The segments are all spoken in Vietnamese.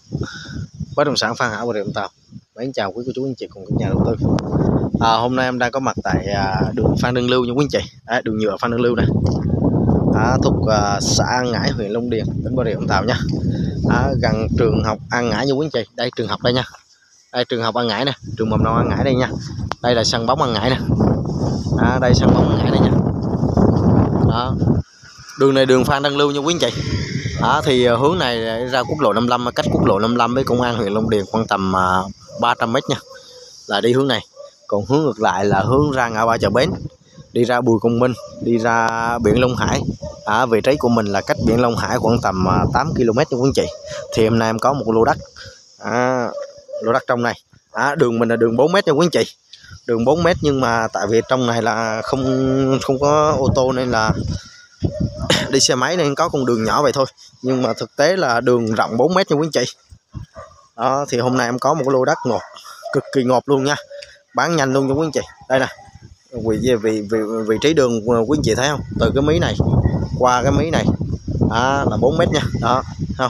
Bất động sản Phan Hảo, Bà Rịa Vũng Tàu. Mến chào quý cô chú anh chị cùng các nhà đầu tư. Hôm nay em đang có mặt tại đường Phan Đăng Lưu nha quý anh chị. Đường nhựa Phan Đăng Lưu này, thuộc xã An Ngãi, huyện Long Điền, tỉnh Bà Rịa Vũng Tàu nha. Gần trường học An Ngãi nha quý anh chị. Đây trường học đây nha. Đây trường học An Ngãi nè, trường mầm non An Ngãi đây nha. Đây là sân bóng An Ngãi nè. Đây sân bóng An Ngãi đây nha. Đường này đường Phan Đăng Lưu nha quý anh chị. Thì hướng này ra quốc lộ 55, cách quốc lộ 55 với công an huyện Long Điền khoảng tầm 300 m nha, là đi hướng này. Còn hướng ngược lại là hướng ra ngã ba Chợ Bến, đi ra Bùi Công Minh, đi ra biển Long Hải. Vị trí của mình là cách biển Long Hải khoảng tầm 8 km nha quý anh chị. Thì hôm nay em có một lô đất, lô đất trong này. Đường mình là đường 4 m nha quý anh chị, đường 4 m, nhưng mà tại vì trong này là không có ô tô nên là đi xe máy nên có con đường nhỏ vậy thôi, nhưng mà thực tế là đường rộng 4 m nha quý anh chị. Thì hôm nay em có một cái lô đất ngọt, cực kỳ ngọt luôn nha, bán nhanh luôn nha quý anh chị. Đây nè, vị trí đường quý anh chị thấy không, từ cái mí này qua cái mí này là 4 m nha. Đó không,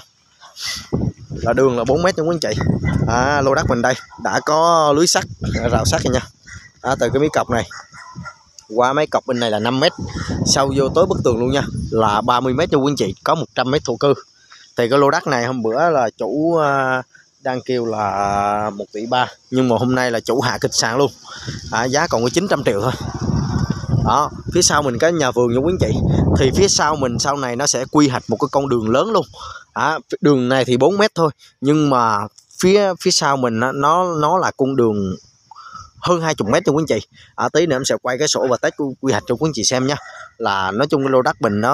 là đường là 4 m nha quý anh chị. Lô đất mình đây đã có lưới sắt, rào sắt rồi nha. Từ cái mí cọc này qua mấy cọc bên này là 5 m, sâu vô tới bức tường luôn nha, là 30 m cho quý anh chị, có 100 m thổ cư. Thì cái lô đất này hôm bữa là chủ đang kêu là 1,3 tỷ, nhưng mà hôm nay là chủ hạ kịch sàn luôn, giá còn có 900 triệu thôi. Phía sau mình có nhà vườn nha quý anh chị. Thì phía sau mình sau này nó sẽ quy hoạch một cái con đường lớn luôn. Đường này thì 4 m thôi, nhưng mà phía sau mình nó là con đường hơn 20 m cho quý anh chị. Tí nữa em sẽ quay cái sổ và test quy hoạch cho quý anh chị xem nha. Là nói chung cái lô đất mình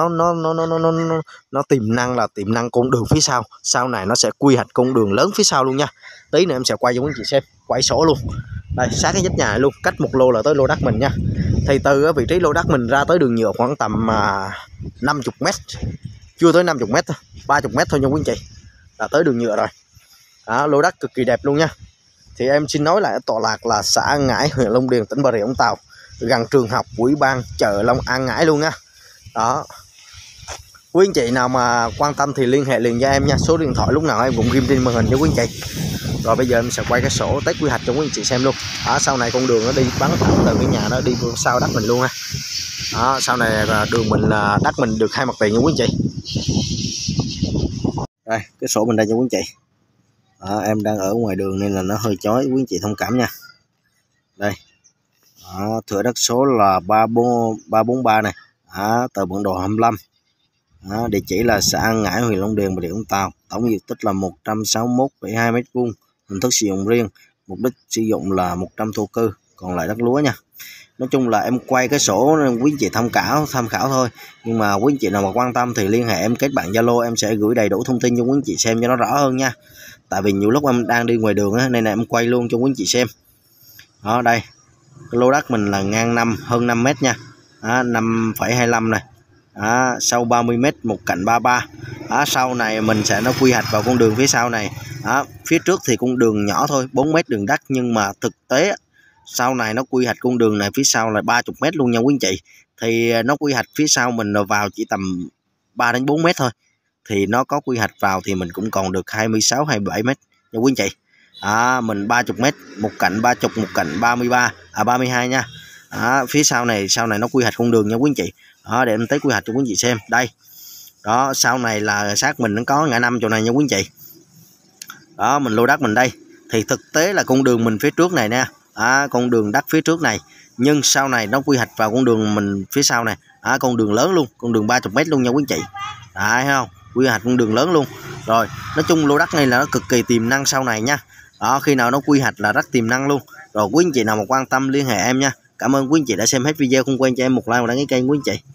nó tiềm năng con đường phía sau này nó sẽ quy hoạch con đường lớn phía sau luôn nha. Tí nữa em sẽ quay cho quý anh chị xem, quay sổ luôn. Đây sát cái vách nhà này luôn, cách một lô là tới lô đất mình nha. Thì từ vị trí lô đất mình ra tới đường nhựa khoảng tầm 50 m, chưa tới 50 m thôi, 30 m thôi nha quý anh chị, là tới đường nhựa rồi. Lô đất cực kỳ đẹp luôn nha. Thì em xin nói lại tọa lạc là xã An Ngãi, huyện Long Điền, tỉnh Bà Rịa Vũng Tàu, gần trường học Ủy ban chợ Long An Ngãi luôn nha. Quý anh chị nào mà quan tâm thì liên hệ liền với em nha, số điện thoại lúc nào em cũng ghim trên màn hình cho quý anh chị. Rồi bây giờ em sẽ quay cái sổ test quy hoạch cho quý anh chị xem luôn. Sau này con đường nó đi bắn thẳng từ cái nhà nó đi sau đất mình luôn ha. Sau này đường mình là đất mình được 2 mặt tiền nha quý anh chị. Đây cái sổ mình đây cho quý anh chị. Em đang ở ngoài đường nên là nó hơi chói, quý anh chị thông cảm nha. Đây thửa đất số là 343 này, tờ bản đồ 25. Địa chỉ là xã An Ngãi, huyện Long Điền, Bà Rịa Vũng Tàu. Tổng diện tích là 161,2 m², hình thức sử dụng riêng, mục đích sử dụng là 100 thổ cư, còn lại đất lúa nha. Nói chung là em quay cái sổ nên quý anh chị tham khảo thôi, nhưng mà quý anh chị nào mà quan tâm thì liên hệ em, kết bạn Zalo, em sẽ gửi đầy đủ thông tin cho quý anh chị xem cho nó rõ hơn nha. Tại vì nhiều lúc em đang đi ngoài đường nên là em quay luôn cho quý anh chị xem. Đây cái lô đất mình là ngang hơn 5 m nha, 5,25 này, sâu 30 m, một cạnh 33. Sau này mình sẽ quy hoạch vào con đường phía sau này. Phía trước thì con đường nhỏ thôi, 4 m đường đất, nhưng mà thực tế sau này nó quy hoạch con đường này phía sau là 30 m luôn nha quý anh chị. Thì nó quy hoạch phía sau mình vào chỉ tầm 3 đến 4 m thôi, thì nó có quy hoạch vào thì mình cũng còn được 26 27 m nha quý anh chị. Mình 30 m, một cạnh 30, một cạnh 32 nha. Phía sau này nó quy hoạch con đường nha quý anh chị. Để em tới quy hoạch cho quý anh chị xem. Đây sau này là sát mình nó có ngã 5 chỗ này nha quý anh chị. Mình lô đất mình đây. Thì thực tế là con đường mình phía trước này nè, con đường đất phía trước này, nhưng sau này nó quy hoạch vào con đường mình phía sau này, con đường lớn luôn, con đường 30 m luôn nha quý anh chị. Thấy không, quy hoạch con đường lớn luôn. Rồi nói chung lô đất này là nó cực kỳ tiềm năng sau này nha. Khi nào nó quy hoạch là rất tiềm năng luôn. Rồi quý anh chị nào mà quan tâm liên hệ em nha. Cảm ơn quý anh chị đã xem hết video, không quên cho em một like và đăng ký kênh quý anh chị.